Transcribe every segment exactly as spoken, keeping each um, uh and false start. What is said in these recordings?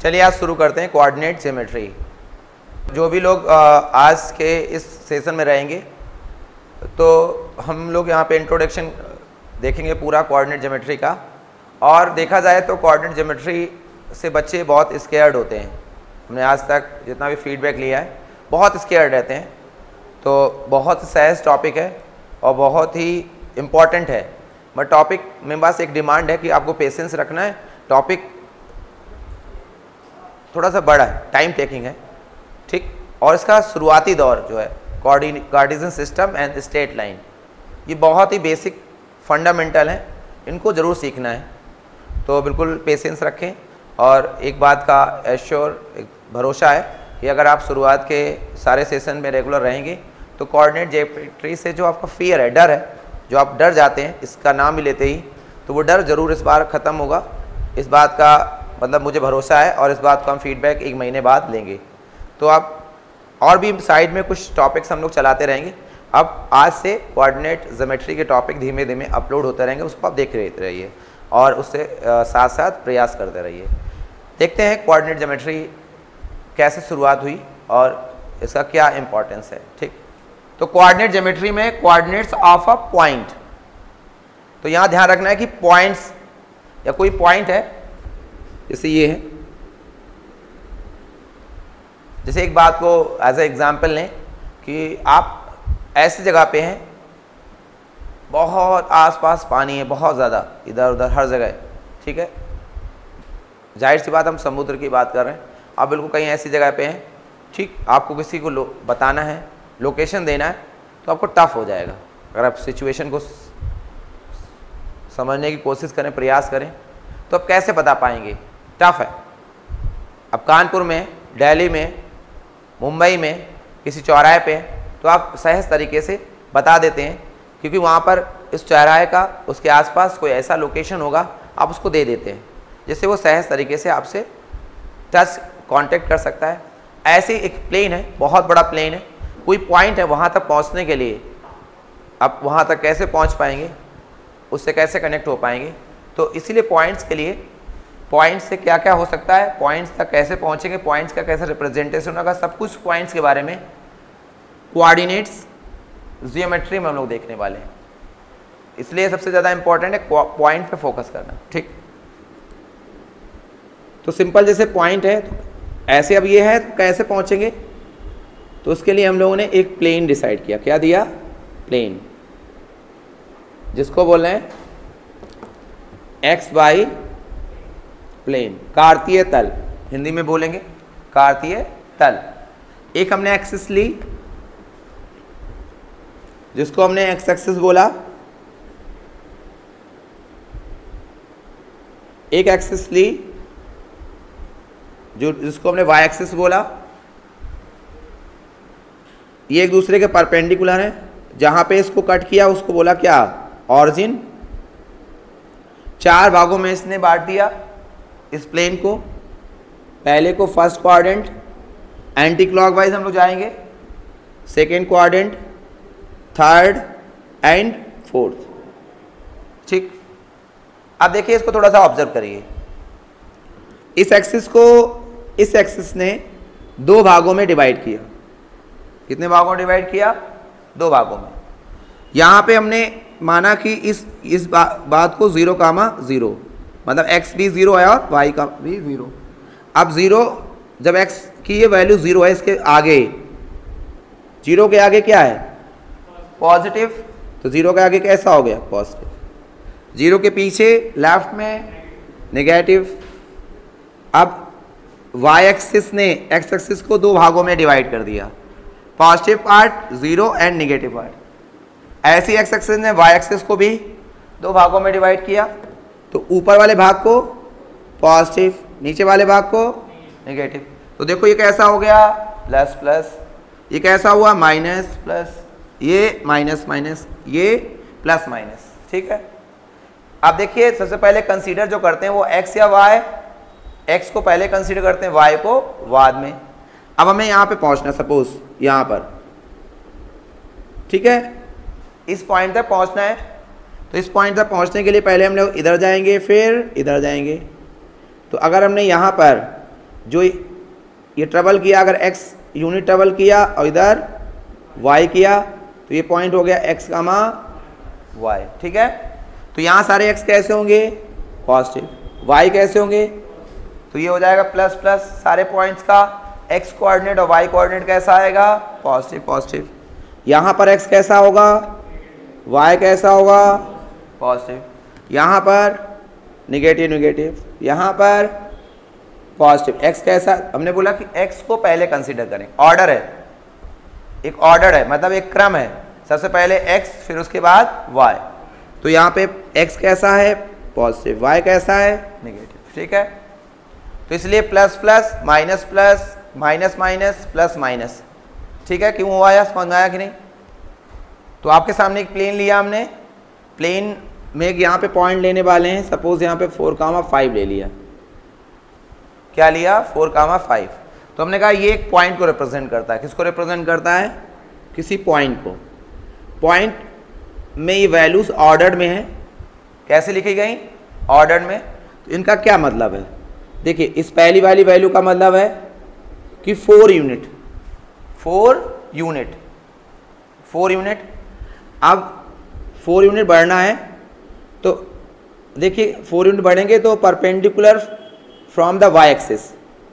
चलिए आज शुरू करते हैं कोऑर्डिनेट ज्योमेट्री। जो भी लोग आज के इस सेशन में रहेंगे तो हम लोग यहाँ पे इंट्रोडक्शन देखेंगे पूरा कोऑर्डिनेट ज्योमेट्री का। और देखा जाए तो कोऑर्डिनेट ज्योमेट्री से बच्चे बहुत स्केयर्ड होते हैं। हमने आज तक जितना भी फीडबैक लिया है बहुत स्केयर्ड रहते हैं। तो बहुत सहज टॉपिक है और बहुत ही इम्पॉर्टेंट है, बट टॉपिक मेरे पास एक डिमांड है कि आपको पेशेंस रखना है। टॉपिक थोड़ा सा बड़ा है, टाइम टेकिंग है, ठीक। और इसका शुरुआती दौर जो है Cartesian system and straight line, ये बहुत ही बेसिक फंडामेंटल हैं, इनको ज़रूर सीखना है। तो बिल्कुल पेशेंस रखें और एक बात का एश्योर एक भरोसा है कि अगर आप शुरुआत के सारे सेशन में रेगुलर रहेंगे तो कोऑर्डिनेट ज्योमेट्री से जो आपका फियर है, डर है, जो आप डर जाते हैं इसका नाम ही लेते ही, तो वो डर ज़रूर इस बार ख़त्म होगा। इस बात का मतलब मुझे भरोसा है और इस बात को हम फीडबैक एक महीने बाद लेंगे। तो आप और भी साइड में कुछ टॉपिक्स हम लोग चलाते रहेंगे। अब आज से कोऑर्डिनेट ज्योमेट्री के टॉपिक धीमे धीमे अपलोड होते रहेंगे, उसको आप देख रहिए और उससे साथ साथ प्रयास करते रहिए। देखते हैं कोऑर्डिनेट ज्योमेट्री कैसे शुरुआत हुई और इसका क्या इम्पोर्टेंस है, ठीक। तो कोऑर्डिनेट ज्योमेट्री में कोऑर्डिनेट्स ऑफ अ पॉइंट, तो यहाँ ध्यान रखना है कि पॉइंट्स या कोई पॉइंट है, जैसे ये है, जैसे एक बात को एज ए एग्जाम्पल लें कि आप ऐसी जगह पे हैं, बहुत आसपास पानी है, बहुत ज़्यादा इधर उधर हर जगह, ठीक है। जाहिर सी बात हम समुद्र की बात कर रहे हैं। आप बिल्कुल कहीं ऐसी जगह पे हैं, ठीक, आपको किसी को बताना है, लोकेशन देना है, तो आपको टफ हो जाएगा। अगर आप सिचुएशन को समझने की कोशिश करें, प्रयास करें, तो आप कैसे बता पाएंगे, टफ है। अब कानपुर में, दिल्ली में, मुंबई में किसी चौराहे पे तो आप सहज तरीके से बता देते हैं, क्योंकि वहाँ पर इस चौराहे का उसके आसपास कोई ऐसा लोकेशन होगा, आप उसको दे देते हैं, जिससे वो सहज तरीके से आपसे टच कांटेक्ट कर सकता है। ऐसे एक प्लेन है, बहुत बड़ा प्लेन है, कोई पॉइंट है, वहाँ तक पहुँचने के लिए आप वहाँ तक कैसे पहुँच पाएंगे, उससे कैसे कनेक्ट हो पाएंगे। तो इसीलिए पॉइंट्स के लिए, पॉइंट्स से क्या क्या हो सकता है, पॉइंट्स तक कैसे पहुँचेंगे, पॉइंट्स का कैसे रिप्रेजेंटेशन होगा, सब कुछ पॉइंट्स के बारे में कोऑर्डिनेट्स ज्योमेट्री में हम लोग देखने वाले हैं। इसलिए सबसे ज़्यादा इंपॉर्टेंट है पॉइंट पे फोकस करना, ठीक। तो सिंपल जैसे पॉइंट है, तो ऐसे अब ये है, तो कैसे पहुँचेंगे, तो उसके लिए हम लोगों ने एक प्लेन डिसाइड किया। क्या दिया? प्लेन, जिसको बोल रहे हैं एक्स वाई प्लेन, कार्तीय तल, हिंदी में बोलेंगे कार्तीय तल। एक हमने एक्सिस ली, जिसको हमने एक्स एक्सिस बोला, एक एक्सिस ली जो जिसको हमने वाई एक्सिस बोला। ये एक दूसरे के परपेंडिकुलर हैं, जहां पे इसको कट किया उसको बोला क्या? ऑरिजिन। चार भागों में इसने बांट दिया इस प्लेन को। पहले को फर्स्ट क्वाड्रेंट, एंटी क्लॉकवाइज हम लोग जाएंगे, second quadrant, third and fourth, ठीक। अब देखिए इसको थोड़ा सा ऑब्जर्व करिए। इस एक्सिस को इस एक्सिस ने दो भागों में डिवाइड किया। कितने भागों में डिवाइड किया? दो भागों में। यहाँ पे हमने माना कि इस इस बा, बात को जीरो कामा जीरो, मतलब एक्स भी जीरो है और वाई का भी जीरो। अब जीरो, जब एक्स की ये वैल्यू जीरो है, इसके आगे, जीरो के आगे क्या है? पॉजिटिव। तो जीरो के आगे कैसा हो गया? पॉजिटिव। जीरो के पीछे लेफ्ट में नेगेटिव। अब वाई एक्सिस ने एक्स एक्सिस को दो भागों में डिवाइड कर दिया, positive part zero and negative part. ऐसी एक्स एक्सिस ने वाई एक्सिस को भी दो भागों में डिवाइड किया, तो ऊपर वाले भाग को पॉजिटिव, नीचे वाले भाग को नेगेटिव। तो देखो ये कैसा हो गया? Plus plus. ये कैसा हुआ? Minus plus. ये माइनस माइनस, ये प्लस माइनस, ठीक है। अब देखिए सबसे पहले कंसीडर जो करते हैं वो एक्स या वाई, एक्स को पहले कंसीडर करते हैं, वाई को बाद में। अब हमें यहाँ पे पहुँचना, सपोज यहाँ पर, ठीक है, इस पॉइंट तक पहुँचना है। तो इस पॉइंट तक पहुँचने के लिए पहले हम लोग इधर जाएंगे, फिर इधर जाएंगे। तो अगर हमने यहाँ पर जो ये ट्रेवल किया, अगर x यूनिट ट्रेवल किया और इधर y किया तो ये पॉइंट हो गया x कामा y। ठीक है, तो यहाँ सारे x कैसे होंगे पॉजिटिव, y कैसे होंगे, तो ये हो जाएगा प्लस प्लस सारे पॉइंट्स का x कोऑर्डिनेट और y कोऑर्डिनेट कैसा आएगा पॉजिटिव पॉजिटिव। यहाँ पर x कैसा होगा, y कैसा होगा पॉजिटिव, यहाँ पर निगेटिव निगेटिव, यहाँ पर पॉजिटिव। x कैसा, हमने बोला कि x को पहले कंसीडर करें, ऑर्डर है, एक ऑर्डर है, मतलब एक क्रम है, सबसे पहले x फिर उसके बाद y। तो यहाँ पे x कैसा है पॉजिटिव, y कैसा है नेगेटिव। ठीक है, तो इसलिए plus plus minus plus minus minus plus minus. ठीक है, क्यों हुआ, या समझ आया कि नहीं। तो आपके सामने एक प्लेन लिया हमने, प्लेन में एक यहाँ पे पॉइंट लेने वाले हैं, सपोज यहाँ पे फोर कामा फाइव ले लिया, क्या लिया फोर कामा फाइव। तो हमने कहा ये एक पॉइंट को रिप्रेजेंट करता है, किसको रिप्रेजेंट करता है, किसी पॉइंट को। पॉइंट में ये वैल्यूज ऑर्डर्ड में है, कैसे लिखी गई ऑर्डर्ड में। तो इनका क्या मतलब है, देखिए इस पहली वाली वैल्यू का मतलब है कि four unit, four unit four unit. अब फोर यूनिट बढ़ना है तो देखिए फोर यूनिट बढ़ेंगे तो perpendicular from the y axis,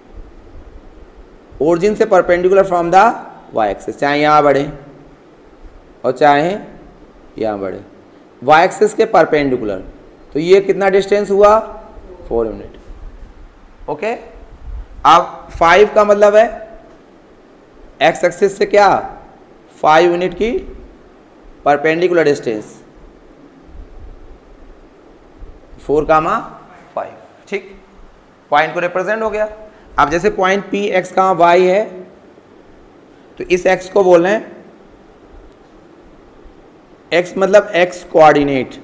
origin से perpendicular from the y axis, चाहे यहाँ बढ़े और चाहे यहाँ बढ़े, वाई एक्सिस के परपेंडिकुलर। तो ये कितना डिस्टेंस हुआ फोर यूनिट। ओके, अब फाइव का मतलब है एक्स एक्सिस से क्या फाइव यूनिट की perpendicular distance, four comma five. ठीक, पॉइंट को रिप्रेजेंट हो गया। अब जैसे point P x comma y है तो इस एक्स को बोल रहे हैं, एक्स मतलब एक्स कोऑर्डिनेट,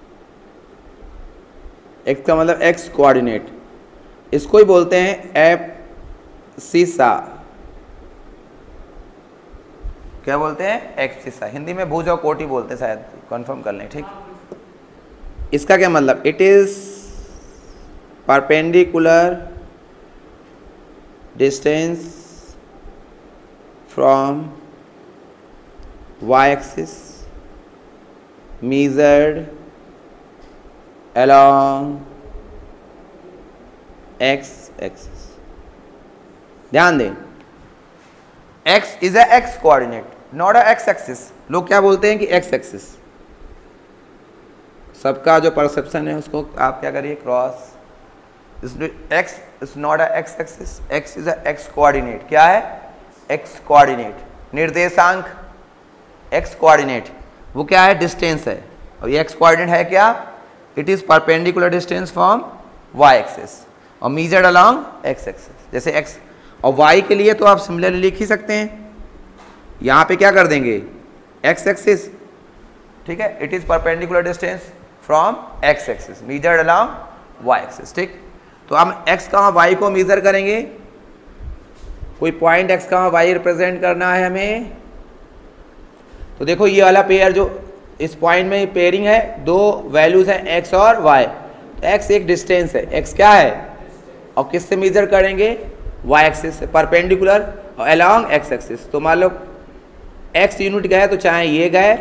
एक्स का मतलब एक्स कोऑर्डिनेट, इसको ही बोलते हैं एफ सीसा। क्या बोलते हैं एक्स सीसा, हिंदी में भुज और कोटि बोलते हैं, शायद कंफर्म कर लें। ठीक, इसका क्या मतलब, it is perpendicular distance from y axis measured along x axis। ध्यान दें, x is a x coordinate not a x axis। लोग क्या बोलते हैं कि x axis, सबका जो परसेप्शन है उसको आप क्या करिए cross, x is not a x axis, x is a x coordinate। क्या है x coordinate, निर्देशांक x coordinate, वो क्या है डिस्टेंस है, और ये एक्स कोऑर्डिनेट है क्या, it is perpendicular distance from y axis और मीजर्ड अलोंग एक्स एक्सिस। जैसे एक्स और वाई के लिए तो आप सिमिलरली लिख ही सकते हैं, यहाँ पे क्या कर देंगे एक्स एक्सिस। ठीक है, it is perpendicular distance from x axis measured along y axis. ठीक, तो हम एक्स का वाई को मीजर करेंगे, कोई पॉइंट एक्स का वाई रिप्रेजेंट करना है हमें। तो देखो ये वाला पेयर जो इस पॉइंट में पेयरिंग है, दो वैल्यूज हैं x और y, तो x एक डिस्टेंस है, x क्या है, और किससे मेजर करेंगे y एक्सिस से परपेंडिकुलर और अलोंग x एक्सिस। तो मान लो x यूनिट गए तो चाहे ये गए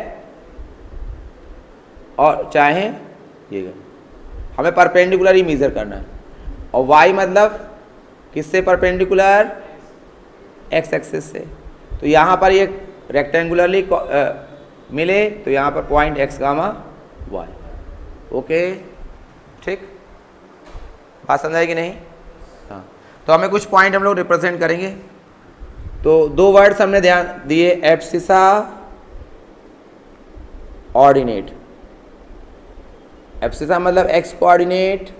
और चाहे ये गए, हमें परपेंडिकुलर ही मेजर करना है। और y मतलब किससे परपेंडिकुलर x एक्सिस से। तो यहाँ पर ये रेक्टेंगुलरली मिले तो यहाँ पर point x gamma y. Okay, ठीक, बात समझ आएगी नहीं। हाँ, तो हमें कुछ पॉइंट हम लोग रिप्रेजेंट करेंगे। तो दो वर्ड्स हमने ध्यान दिए, एब्सिसा ऑर्डिनेट। एब्सिसा मतलब एक्स कोऑर्डिनेट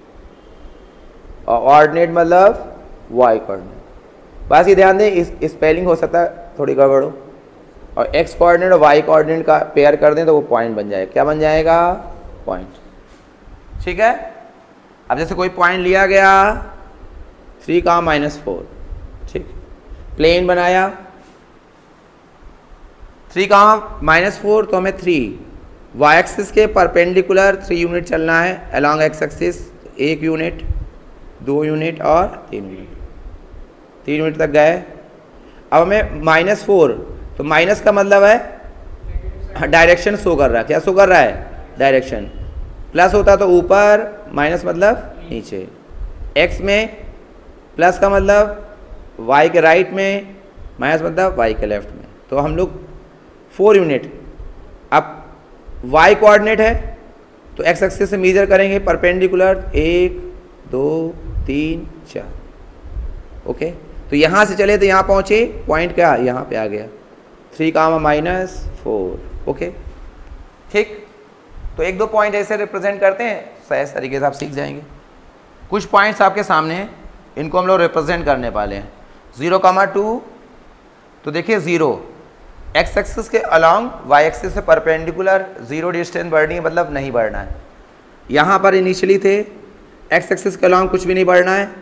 और ऑर्डिनेट मतलब वाई कोऑर्डिनेट। बस ये ध्यान दें, इस स्पेलिंग हो सकता है थोड़ी गड़बड़ हो, और एक्स कोऑर्डिनेट और वाई कोऑर्डिनेट का पेयर कर दें तो वो पॉइंट बन जाएगा। क्या बन जाएगा पॉइंट। ठीक है, अब जैसे कोई पॉइंट लिया गया थ्री का माइनस फोर, ठीक, प्लेन बनाया थ्री का माइनस फोर, तो हमें थ्री वाई एक्सिस के परपेंडिकुलर थ्री यूनिट चलना है, अलोंग एक्स एक्सिस एक यूनिट, दो यूनिट और तीन यूनिट। तीन यूनिट तक गए। अब हमें माइनस फोर, तो माइनस का मतलब है डायरेक्शन शो कर रहा है, क्या शो कर रहा है डायरेक्शन। प्लस होता तो ऊपर, माइनस मतलब नीचे। एक्स में प्लस का मतलब वाई के राइट में, माइनस मतलब वाई के लेफ्ट में। तो हम लोग फोर यूनिट, अब वाई कोऑर्डिनेट है तो एक्स एक्सिस से मेजर करेंगे परपेंडिकुलर, एक दो तीन चार। ओके, तो यहाँ से चले तो यहाँ पहुँचे, पॉइंट क्या यहाँ पे आ गया, three comma minus four. Okay ठीक, तो एक दो पॉइंट ऐसे रिप्रेजेंट करते हैं, सहज तरीके से आप सीख जाएंगे। कुछ पॉइंट्स आपके सामने हैं, इनको हम लोग रिप्रेजेंट करने वाले हैं। ज़ीरो कामा टू, तो देखिए ज़ीरो एक्स एक्सिस के अलॉन्ग वाई एक्सिस से परपेंडिकुलर, ज़ीरो डिस्टेंस बढ़नी है मतलब नहीं बढ़ना है। यहाँ पर इनिशियली थे एक्स एक्सिस के अलॉन्ग कुछ भी नहीं बढ़ना है,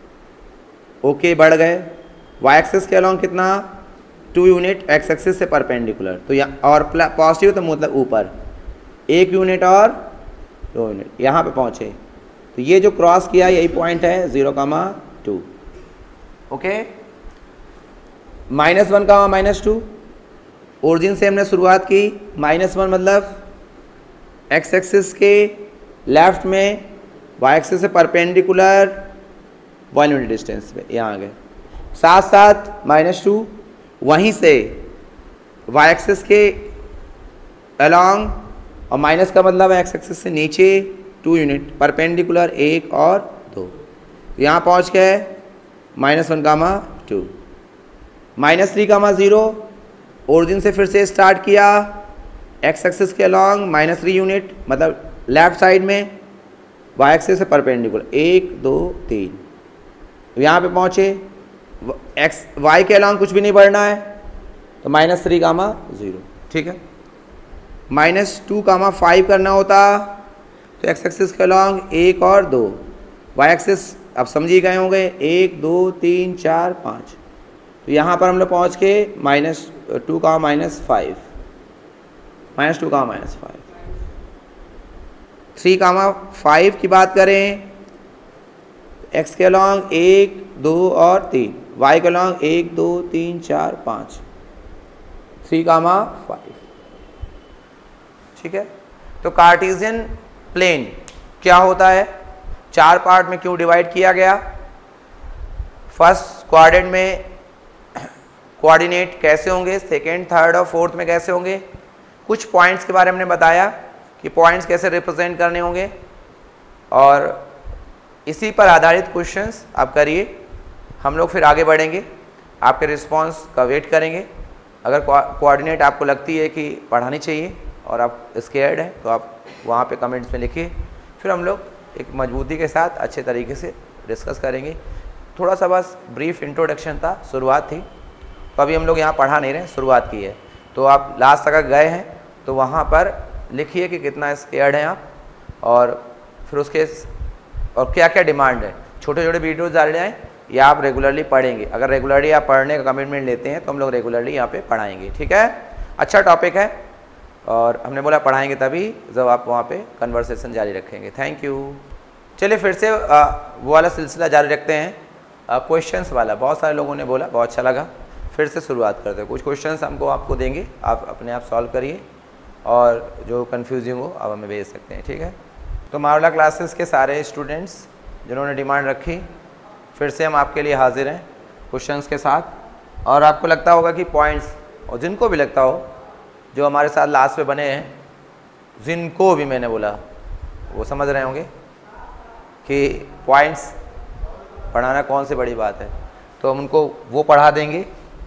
ओके बढ़ गए। वाई एक्सिस के अलॉन्ग कितना, टू यूनिट एक्स एक्सिस से परपेंडिकुलर, तो यहाँ और पॉजिटिव तो मतलब ऊपर एक यूनिट और दो यूनिट, यहाँ पे पहुँचे। तो ये जो क्रॉस किया यही पॉइंट है zero comma two. Okay, minus one comma minus two, origin से हमने शुरुआत की, माइनस वन मतलब एक्स एक्सिस के लेफ्ट में, वाई एक्सिस से परपेंडिकुलर वन यूनिट डिस्टेंस पे यहाँ आ गए। साथ साथ माइनस टू, वहीं से वाई एक्सिस के अलॉन्ग, और माइनस का मतलब है एक्स एक्सिस से नीचे टू यूनिट परपेंडिकुलर, एक और दो। तो यहाँ पहुँच गए minus one comma two. Minus three comma zero, origin से फिर से स्टार्ट किया, एक्स एक्सिस के अलॉन्ग माइनस थ्री यूनिट मतलब लेफ्ट साइड में, वाई एक्सिस से परपेंडिकुलर, एक दो तीन। यहाँ पे पहुँचे, एक्स वाई के अलॉन्ग कुछ भी नहीं बढ़ना है, तो माइनस थ्री कामा ज़ीरो। ठीक है, माइनस टू कामा फाइव करना होता तो एक्स एक्सिस के अलॉन्ग एक और दो, वाई एक्सिस अब समझी गए होंगे, एक दो तीन चार पाँच। तो यहाँ पर हम लोग पहुँच के माइनस टू का माइनस फाइव, माइनस टू का minus five. Three comma five की बात करें, एक्स के अलॉन्ग एक दो और तीन, वाई के अलॉन्ग एक दो तीन चार पाँच, थ्री कामा फाइव। ठीक है, तो कार्टेशियन प्लेन क्या होता है, चार पार्ट में क्यों डिवाइड किया गया। फर्स्ट क्वाड्रेंट में कोऑर्डिनेट कैसे होंगे, सेकेंड थर्ड और फोर्थ में कैसे होंगे, कुछ पॉइंट्स के बारे में हमने बताया कि पॉइंट्स कैसे रिप्रेजेंट करने होंगे, और इसी पर आधारित क्वेश्चंस आप करिए। हम लोग फिर आगे बढ़ेंगे, आपके रिस्पांस का वेट करेंगे। अगर कोऑर्डिनेट आपको लगती है कि पढ़ानी चाहिए और आप स्केयर्ड हैं तो आप वहाँ पे कमेंट्स में लिखिए, फिर हम लोग एक मजबूती के साथ अच्छे तरीके से डिस्कस करेंगे। थोड़ा सा बस ब्रीफ इंट्रोडक्शन था, शुरुआत थी, तो अभी हम लोग यहाँ पढ़ा नहीं रहे, शुरुआत की है। तो आप लास्ट तक गए हैं तो वहाँ पर लिखिए कि कितना स्केयर्ड हैं आप, और फिर उसके और क्या क्या डिमांड है। छोटे छोटे वीडियोज़ डाल जाएँ या आप रेगुलरली पढ़ेंगे। अगर रेगुलरली आप पढ़ने का कमिटमेंट लेते हैं तो हम लोग रेगुलरली यहाँ पे पढ़ाएंगे। ठीक है, अच्छा टॉपिक है, और हमने बोला पढ़ाएंगे तभी जब आप वहाँ पे कन्वर्सेशन जारी रखेंगे। Thank you. चलिए फिर से आ, वो वाला सिलसिला जारी रखते हैं, क्वेश्चंस वाला। बहुत सारे लोगों ने बोला, बहुत अच्छा लगा। फिर से शुरुआत करते हैं। कुछ क्वेश्चंस हमको आपको देंगे, आप अपने आप सॉल्व करिए, और जो कन्फ्यूजिंग हो आप हमें भेज सकते हैं। ठीक है, तो मावला क्लासेस के सारे स्टूडेंट्स जिन्होंने डिमांड रखी, फिर से हम आपके लिए हाजिर हैं क्वेश्चंस के साथ। और आपको लगता होगा कि पॉइंट्स, और जिनको भी लगता हो जो हमारे साथ लास्ट पे बने हैं, जिनको भी मैंने बोला वो समझ रहे होंगे कि पॉइंट्स पढ़ाना कौन सी बड़ी बात है, तो हम उनको वो पढ़ा देंगे।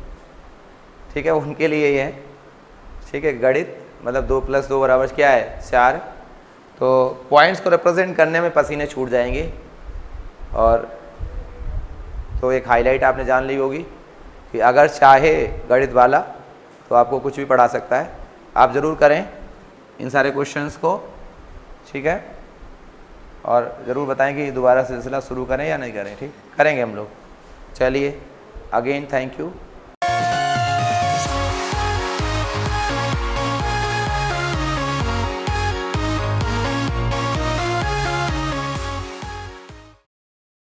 ठीक है, उनके लिए ये है। ठीक है, गणित मतलब दो प्लस दो बराबर क्या है, चार। तो पॉइंट्स को रिप्रेजेंट करने में पसीने छूट जाएंगे। और तो एक हाईलाइट आपने जान ली होगी कि अगर चाहे गणित वाला तो आपको कुछ भी पढ़ा सकता है। आप ज़रूर करें इन सारे क्वेश्चंस को। ठीक है, और ज़रूर बताएं कि दोबारा सिलसिला शुरू करें या नहीं करें। ठीक, करेंगे हम लोग। चलिए, अगेन थैंक यू।